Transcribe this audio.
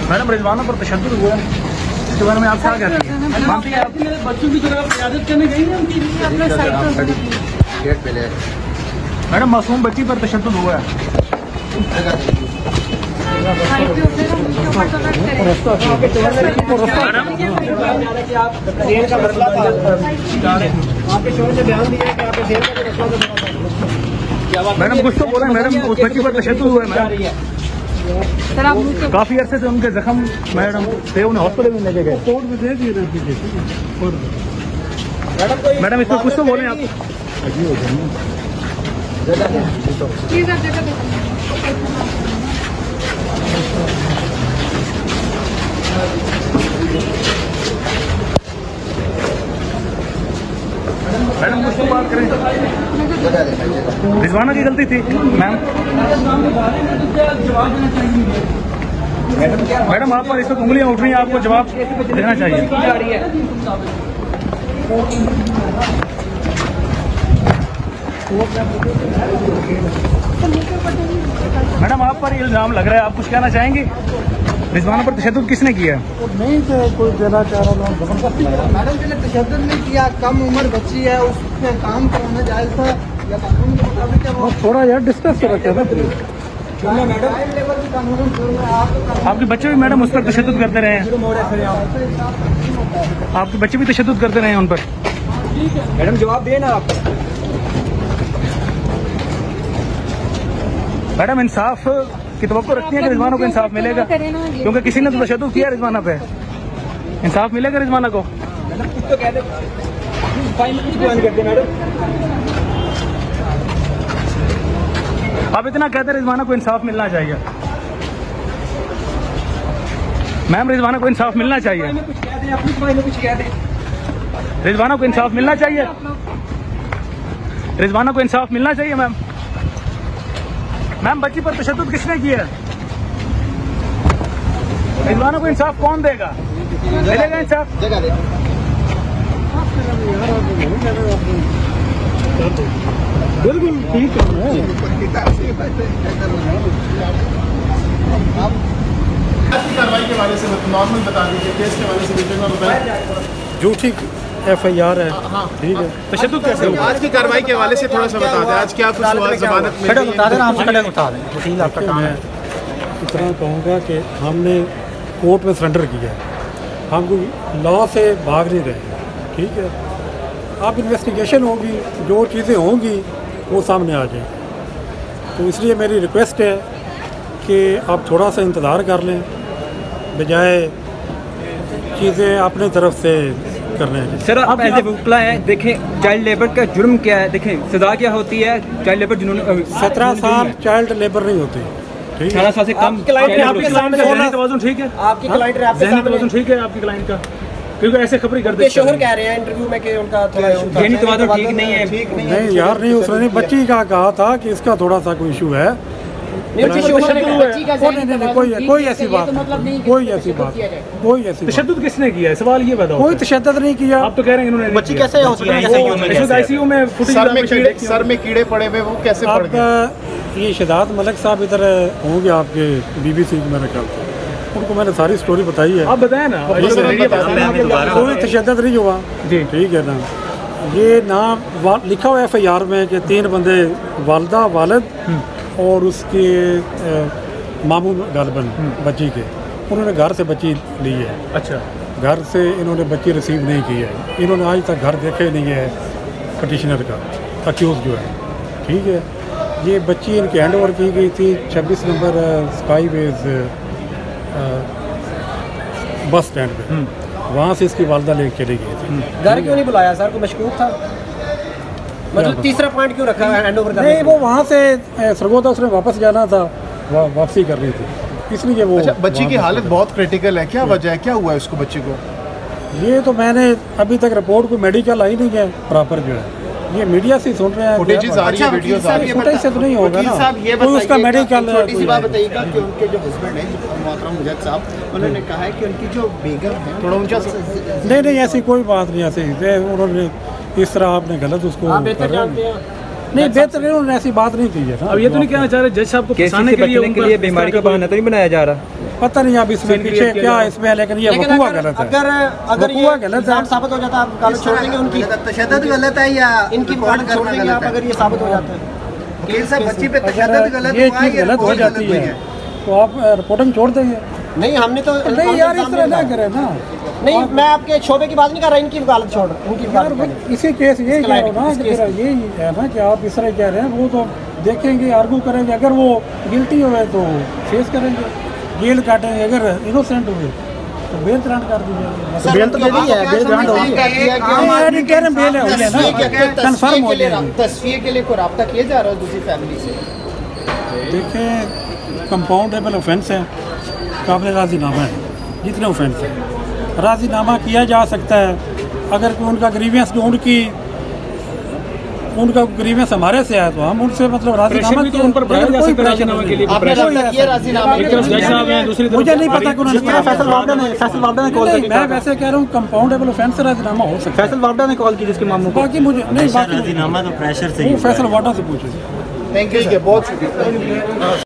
Madam Rizwana पर तशद्दुद हुआ है, इसके बारे में आप क्या कहते हैं? बच्चों की तरफ इजाजत करने गई है मैडम, मासूम बच्ची पर तशद्दुद हुआ है। मैडम कुछ तो बोला मैडम, उस बच्ची पर तशद्दुद हुआ है मैडम। काफी अरसे से उनके जख्म मैडम थे, उन्हें हॉस्पिटल में लेके गए। कोर्ट में दे दिए मैडम, इसमें कुछ तो बोले आप। मैडम कुछ तो बात करें। रिजवाना की गलती थी मैम। मैडम आप पर इस वक्त उंगलियां उठ रही हैं, आपको जवाब देना चाहिए। मैडम आप पर इल्जाम लग रहा है, आप कुछ कहना चाहेंगे? रिजवाना पर तशद्दुद किसने किया? नहीं कोई देना चाह रहा हूँ। मैडम जिन्हें तशद्दुद नहीं किया, कम उम्र बच्ची है, उससे काम कराना जायज था या कानून के मुताबिक है? वो थोड़ा यार डिस्कस कर रखे हैं मैडम। आपके बच्चे भी मैडम उस पर तशद्दुद करते रहे हैं, आपके बच्चे भी तशद्दुद करते रहे हैं उन पर। मैडम जवाब देना आप। मैडम इंसाफ की तवक्को रखती है कि रिजवाना को इंसाफ मिलेगा, क्योंकि किसी ने तो तशद्दुद किया रिजवाना पे। इंसाफ मिलेगा रिजवाना को? आप इतना कहते हैं रिजवाना को इंसाफ मिलना चाहिए। मैम रिजवाना को इंसाफ मिलना चाहिए, रिजवाना को इंसाफ मिलना चाहिए, रिजवाना को इंसाफ मिलना चाहिए मैम। मैम बच्ची पर तशद्दुद किसने किया? रिजवाना को इंसाफ कौन देगा? मिलेगा इंसाफ? बिल्कुल ठीक है। कार्रवाई के बारे से नॉर्मल बता दीजिए, केस के बारे से डिटेल में बताएं। झूठी FIR है, ठीक है। तशद्दुद कैसे हुआ? आज की कार्रवाई के हवाले से थोड़ा सा बता दें, आज क्या कुछ हुआ? जमानत मिली? मैं इतना कहूँगा कि हमने कोर्ट में सरेंडर किया है, हम कोई लॉ से भाग नहीं रहे, ठीक है। अब इन्वेस्टिगेशन होगी, जो चीज़ें होंगी वो सामने आ जाए। तो इसलिए मेरी रिक्वेस्ट है कि आप थोड़ा सा इंतज़ार कर लें, बजाय चीज़ें अपनी तरफ से करने हैं। सर आप ऐसे वकीला हैं, देखें चाइल्ड लेबर का जुर्म क्या है, देखें सजा क्या होती है चाइल्ड लेबर जिन्होंने 17 साल चाइल्ड लेबर नहीं होती, ठीक है। 18 साल से कम। आपकी क्लाइंट है, आपकी क्लाइंट का तवाज़ुन ठीक है, आपकी क्लाइंट है, ज़हनी तवाज़ुन ठीक है आपकी क्लाइंट का, क्योंकि ऐसे खबरें करते हैं। शोहर कह रहे हैं इंटरव्यू में कि उनका थोड़ा ज़हनी तवाज़ुन ठीक नहीं है। नहीं यार नहीं, उसने बच्ची का कहा था कि इसका थोड़ा सा कोई इशू है। कोई ऐसी बात, कोई ऐसी तशद्दुद किसने किया है? सवाल ये बताओ। कोई तशद्दुद नहीं किया। आप तो कह रहे हैं इन्होंने बच्ची कैसे ICU में सर में कीड़े पड़े हुए, वो कैसे पड़ गए? ये शहजाद मलिक साहब इधर होंगे आपके BBC में, मैंने कहा उनको मैंने सारी स्टोरी बताई है। आप बताएं ना। कोई तशद्दुद नहीं हुआ जी, ठीक है ना। ये नाम लिखा हुआ FIR में कि 3 बंदे, वालदा, वालिद और उसके मामू गालिबन बच्ची के, उन्होंने घर से बच्ची ली है। अच्छा, घर से इन्होंने बच्ची रिसीव नहीं की है, इन्होंने आज तक घर देखा ही नहीं है पटिशनर का, अक्यूज़ जो है, ठीक है। ये बच्ची इनके हैंड ओवर की गई थी 26 नंबर स्काईवेज बस स्टैंड पे, वहाँ से इसकी वालदा लेके चली गई थी। घर क्यों नहीं बुलाया सर? को मशकूक था, मतलब तीसरा पॉइंट क्यों रखा है हैंड ओवर करने? नहीं, वो वहाँ से सरगोदा उसने वापस जाना था, वापसी कर रही थी, इसलिए वो। अच्छा, बच्ची की हालत बहुत क्रिटिकल है, क्या वजह है, क्या हुआ है उसको बच्ची को? ये तो मैंने अभी तक रिपोर्ट को मेडिकल आई नहीं है प्रॉपर जो है, ये मीडिया से सुन रहे हैं। फुटेजेस आ रही है, वीडियोस आ रही है। फुटेज से तो नहीं होगा ना, कोई उसका मेडिकल। छोटी सी बात बताइएगा कि उनके जो हस्बैंड हैं मोहतरम मुजद्द साहब, उन्होंने कहा है कि उनकी जो बेगम है थोड़ा ऊंचा। नहीं ऐसी कोई बात नहीं, ऐसे उन्होंने इस तरह आपने गलत उसको कर रहे हैं। नहीं बेहतर उन्होंने ऐसी बात नहीं की है। अब ये तो नहीं कहना चाह रहे जज साहब को फंसाने के लिए बीमारी का बहाना तो नहीं बनाया जा रहा। पता नहीं अब इसमें पीछे क्या इसमें, लेकिन ये वकूआ गलत है। अगर ये गलत साबित हो जाता है, आप वकालत छोड़ देंगे उनकी? तशद्दुद गलत है या इनकी वकालत छोड़ देंगे आप अगर ये साबित हो जाता है? वकील साहब बच्ची पे तशद्दुद गलत ये चीज़ गलत हो जाती है तो आप रिपोर्टिंग छोड़ देंगे? नहीं, हमने तो नहीं यार इस तरह ना करें ना। नहीं, मैं आपके शोबे की बात नहीं कर रहा, इनकी वकालत छोड़, उनकी वकालत। इसी केस ये कह रहा हूँ ना कि यही है ना कि आप इस तरह कह रहे हैं, वो तो देखेंगे, आर्गू करेंगे, अगर वो गिल्टी हुए तो फेस करेंगे, जेल काटेंगे, अगर इनोसेंट हुए तो बेल ग्रांट कर दीजिए। बेल तो दे दी है, बेल ग्रांट हो गई है, बेल हो गया ना, कंफर्म हो गया। तस्वीर के लिए कोई रब्ता किया जा रहा है दूसरी फैमिली से? देखें, कंपाउंडेबल ऑफेंस है, काबिल राजीनामा है, जितने ऑफेंस है राजीनामा किया जा सकता है। अगर कोई उनका ग्रीवियंस जो उनका ग्रीवियंस हमारे से आया तो हम उनसे मतलब राजीनामा तो उन पर बढ़ाया जा सकता है राजीनामा के लिए। मुझे नहीं पता कि उन्होंने फैसल वापडा ने कॉल की। मैं वैसे कह रहा हूँ कंपाउंडेबल ऑफेंस से राजीनामा हो सकता है। फैसल वापडा ने कॉल की जिसके मामले बाकी मुझे नहीं, बाकी राजीनामा तो प्रेशर से ही फैसल वापडा से पूछे। थैंक यू, बहुत शुक्रिया।